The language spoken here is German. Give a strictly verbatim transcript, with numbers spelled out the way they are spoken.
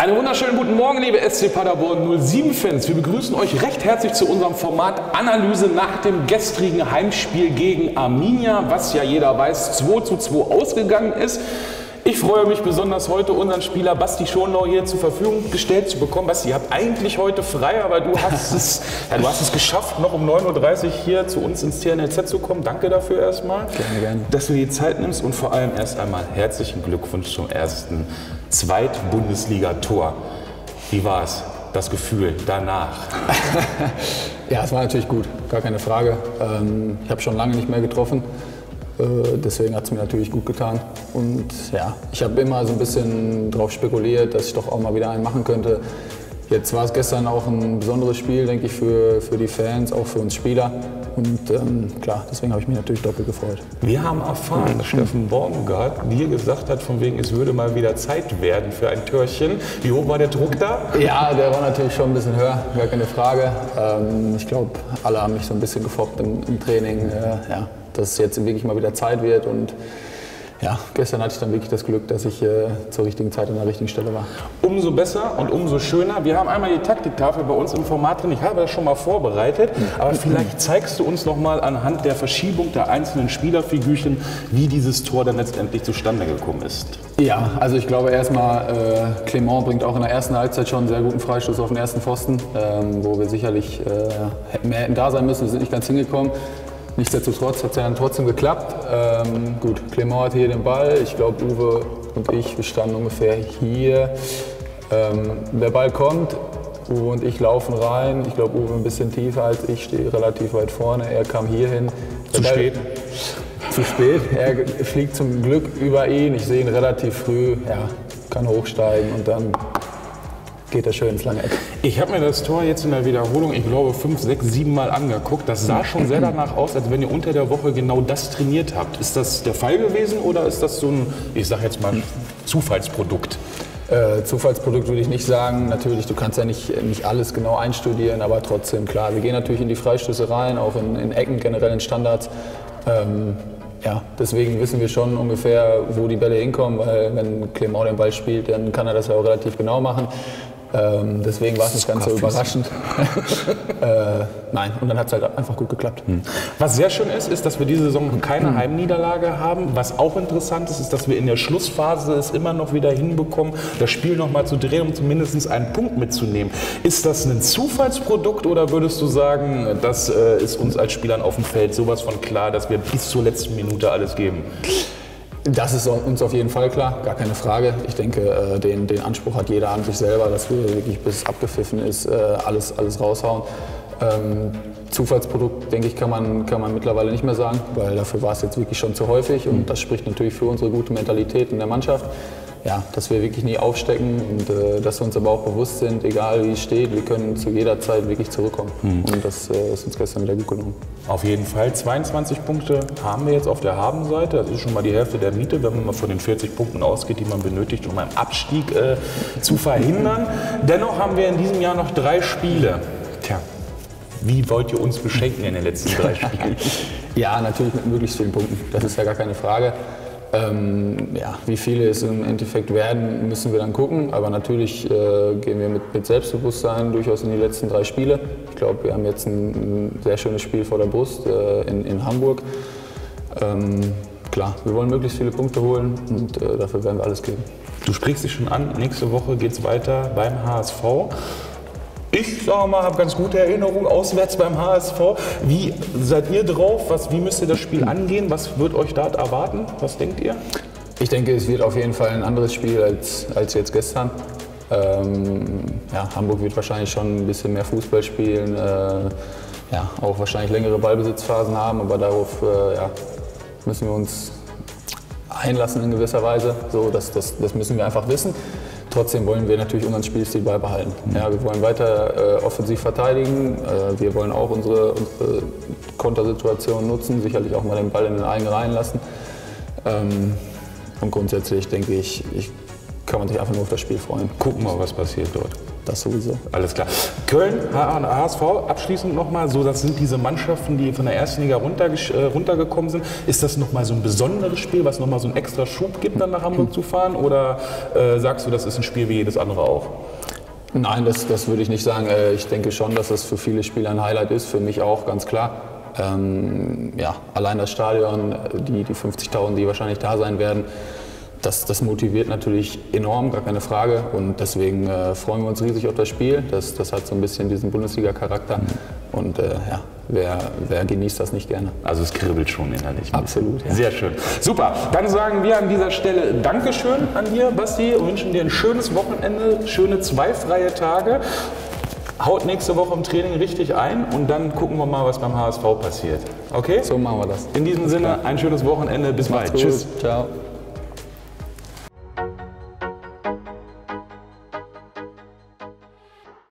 Einen wunderschönen guten Morgen, liebe S C Paderborn null sieben-Fans. Wir begrüßen euch recht herzlich zu unserem Format Analyse nach dem gestrigen Heimspiel gegen Arminia, was ja jeder weiß, zwei zu zwei ausgegangen ist. Ich freue mich besonders heute, unseren Spieler Basti Schonlau hier zur Verfügung gestellt zu bekommen. Basti, ihr habt eigentlich heute frei, aber du hast es, ja, du hast es geschafft, noch um neun Uhr dreißig hier zu uns ins T N L Z zu kommen. Danke dafür erstmal, gerne, gerne. dass du dir die Zeit nimmst und vor allem erst einmal herzlichen Glückwunsch zum ersten Zweit-Bundesliga-Tor. Wie war es, das Gefühl danach? Ja, es war natürlich gut, gar keine Frage. Ich habe schon lange nicht mehr getroffen. Deswegen hat es mir natürlich gut getan. Und ja, ich habe immer so ein bisschen darauf spekuliert, dass ich doch auch mal wieder einen machen könnte. Jetzt war es gestern auch ein besonderes Spiel, denke ich, für, für die Fans, auch für uns Spieler. Und ähm, klar, deswegen habe ich mich natürlich doppelt gefreut. Wir haben erfahren, dass Steffen Baumgart dir gesagt hat, von wegen, es würde mal wieder Zeit werden für ein Türchen. Wie hoch war der Druck da? Ja, der war natürlich schon ein bisschen höher, gar keine Frage. Ähm, ich glaube, alle haben mich so ein bisschen gefoppt im, im Training. Äh, ja. Dass es jetzt wirklich mal wieder Zeit wird. Und ja, gestern hatte ich dann wirklich das Glück, dass ich äh, zur richtigen Zeit an der richtigen Stelle war. Umso besser und umso schöner. Wir haben einmal die Taktiktafel bei uns im Format drin. Ich habe das schon mal vorbereitet, aber vielleicht zeigst du uns noch mal anhand der Verschiebung der einzelnen Spielerfigürchen, wie dieses Tor dann letztendlich zustande gekommen ist. Ja, also ich glaube erstmal, äh, Clement bringt auch in der ersten Halbzeit schon einen sehr guten Freistoß auf den ersten Pfosten, ähm, wo wir sicherlich äh, mehr hätten da sein müssen. Wir sind nicht ganz hingekommen. Nichtsdestotrotz hat es ja dann trotzdem geklappt. Ähm, gut, Clement hat hier den Ball. Ich glaube, Uwe und ich, wir standen ungefähr hier. Ähm, der Ball kommt und ich laufe rein. Ich glaube, Uwe ein bisschen tiefer als ich, stehe relativ weit vorne. Er kam hier hin. Zu Ball, spät? Zu spät. Er fliegt zum Glück über ihn. Ich sehe ihn relativ früh. Ja, kann hochsteigen und dann geht er schön ins lange Eck. Ich habe mir das Tor jetzt in der Wiederholung, ich glaube, fünf, sechs, sieben Mal angeguckt. Das sah schon sehr danach aus, als wenn ihr unter der Woche genau das trainiert habt. Ist das der Fall gewesen oder ist das so ein, ich sage jetzt mal, Zufallsprodukt? Äh, Zufallsprodukt würde ich nicht sagen. Natürlich, du kannst ja nicht, nicht alles genau einstudieren, aber trotzdem, klar, wir gehen natürlich in die Freistöße rein, auch in, in Ecken, generell in Standards. Ähm, Ja, deswegen wissen wir schon ungefähr, wo die Bälle hinkommen, weil wenn Clement den Ball spielt, dann kann er das ja auch relativ genau machen. Ähm, deswegen war es nicht ganz so überraschend. äh, nein, und dann hat es halt einfach gut geklappt. Hm. Was sehr schön ist, ist, dass wir diese Saison keine hm. Heimniederlage haben. Was auch interessant ist, ist, dass wir in der Schlussphase es immer noch wieder hinbekommen, das Spiel noch mal zu drehen, um zumindest einen Punkt mitzunehmen. Ist das ein Zufallsprodukt oder würdest du sagen, das äh, ist uns als Spielern auf dem Feld sowas von klar, dass wir bis zur letzten Minute alles geben? Das ist uns auf jeden Fall klar, gar keine Frage. Ich denke, den, den Anspruch hat jeder an sich selber, dass wir wirklich bis es abgepfiffen ist, alles, alles raushauen. Ähm, Zufallsprodukt, denke ich, kann man, kann man mittlerweile nicht mehr sagen, weil dafür war es jetzt wirklich schon zu häufig und das spricht natürlich für unsere gute Mentalität in der Mannschaft. Ja, dass wir wirklich nie aufstecken und äh, dass wir uns aber auch bewusst sind, egal wie es steht, wir können zu jeder Zeit wirklich zurückkommen. Mhm. Und das äh, ist uns gestern wieder gut gelungen. Auf jeden Fall. zweiundzwanzig Punkte haben wir jetzt auf der Habenseite. Das ist schon mal die Hälfte der Miete, wenn man mal von den vierzig Punkten ausgeht, die man benötigt, um einen Abstieg äh, zu verhindern. Dennoch haben wir in diesem Jahr noch drei Spiele. Tja, wie wollt ihr uns beschenken in den letzten drei Spielen? Ja, natürlich mit möglichst vielen Punkten. Das ist ja gar keine Frage. Ähm, ja, wie viele es im Endeffekt werden, müssen wir dann gucken. Aber natürlich äh, gehen wir mit, mit Selbstbewusstsein durchaus in die letzten drei Spiele. Ich glaube, wir haben jetzt ein, ein sehr schönes Spiel vor der Brust äh, in, in Hamburg. Ähm, klar, wir wollen möglichst viele Punkte holen und äh, dafür werden wir alles geben. Du sprichst dich schon an, nächste Woche geht es weiter beim H S V. Ich sage mal, habe ganz gute Erinnerungen auswärts beim H S V. Wie seid ihr drauf? Was, wie müsst ihr das Spiel angehen? Was wird euch da erwarten? Was denkt ihr? Ich denke, es wird auf jeden Fall ein anderes Spiel als, als jetzt gestern. Ähm, ja, Hamburg wird wahrscheinlich schon ein bisschen mehr Fußball spielen, äh, ja, auch wahrscheinlich längere Ballbesitzphasen haben, aber darauf äh, ja, müssen wir uns einlassen in gewisser Weise. So, das, das, das müssen wir einfach wissen. Trotzdem wollen wir natürlich unseren Spielstil beibehalten. Ja, wir wollen weiter äh, offensiv verteidigen. Äh, wir wollen auch unsere, unsere Kontersituation nutzen, sicherlich auch mal den Ball in den eigenen Reihen lassen. Ähm, und grundsätzlich denke ich, ich, kann man sich einfach nur auf das Spiel freuen. Gucken wir mal, was passiert dort. Das sowieso. Alles klar. Köln, H S V, abschließend nochmal, so, das sind diese Mannschaften, die von der ersten Liga runter, äh, runtergekommen sind. Ist das nochmal so ein besonderes Spiel, was nochmal so einen extra Schub gibt, dann nach Hamburg zu fahren? Oder äh, sagst du, das ist ein Spiel wie jedes andere auch? Nein, das, das würde ich nicht sagen. Ich denke schon, dass das für viele Spieler ein Highlight ist, für mich auch, ganz klar. Ähm, ja, allein das Stadion, die, die fünfzigtausend, die wahrscheinlich da sein werden, Das, das motiviert natürlich enorm, gar keine Frage. Und deswegen äh, freuen wir uns riesig auf das Spiel. Das, das hat so ein bisschen diesen Bundesliga-Charakter. Und äh, ja, wer, wer genießt das nicht gerne? Also es kribbelt schon innerlich. Absolut, ja. Sehr schön. Super, dann sagen wir an dieser Stelle Dankeschön an dir, Basti, und wünschen dir ein schönes Wochenende, schöne zwei freie Tage. Haut nächste Woche im Training richtig ein und dann gucken wir mal, was beim H S V passiert. Okay? So machen wir das. In diesem Sinne, ein schönes Wochenende. Bis bald. Tschüss. Ciao.